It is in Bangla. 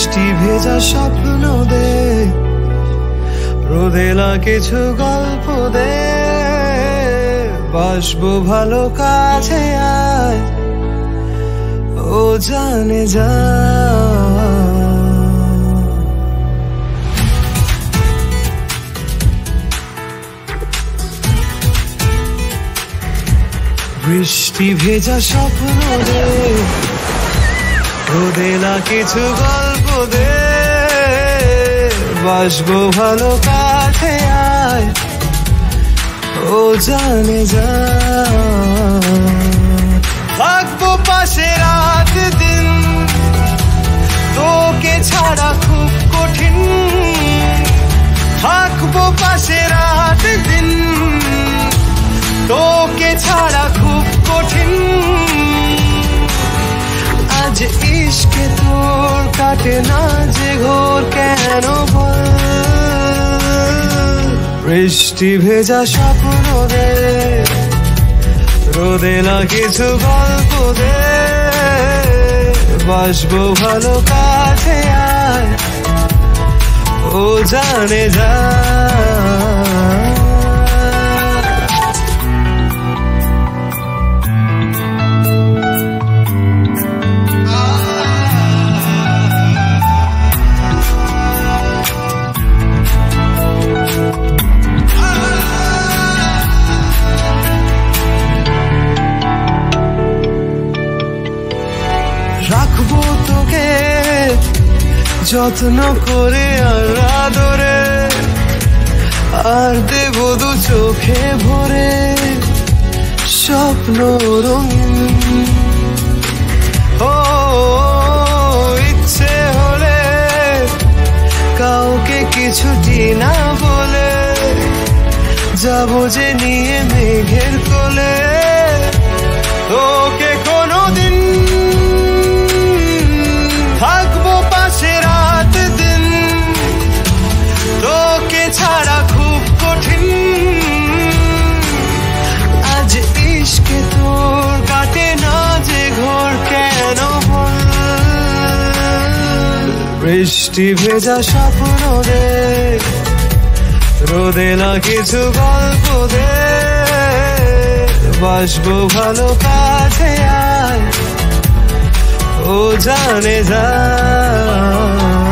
বৃষ্টি ভেজা স্বপ্ন দে, রোদেলা কিছু গল্প দে, বাসবো ভালো কাছে আয়, ও জানে যা। বৃষ্টি ভেজা স্বপ্ন দে, রোদেলা কিছু গল্প দে, বাসবো ভালো কাছে আয়, ও জানে যা। থাকবো পাশে রাত দিন, তোকে ছাড়া খুব কঠিন। থাকবো পাশে রাত দিন, তোকে ছাড়া খুব কঠিন। আজ ইশকে তোর কাটে না যে ঘোর, কেন বল? বৃষ্টি ভেজা স্বপ্ন দে, রোদেলা কিছু গল্প দে, বাসবো ভালো কাছে আয়, ও জানে যা। রাখবো তোকে যত্ন করে আর আদরে, আর দেবো দু চোখে ভরে স্বপ্ন রঙিন। ও ইচ্ছে হলে কাউকে কিছুটি না বলে, যাবো যে নিয়ে মেঘের কোলে, তোকে কোনোদিন। থাকবো পাশে রাত দিন, তোকে ছাড়া খুব কঠিন। আজ ইশকে তোর কাটে না যে ঘোর, কেন বল? বৃষ্টি ভেজা স্বপ্ন দে, রোদেলা কিছু গল্প দে, বাসবো ভালো কাছে আয়, ও জানে যা।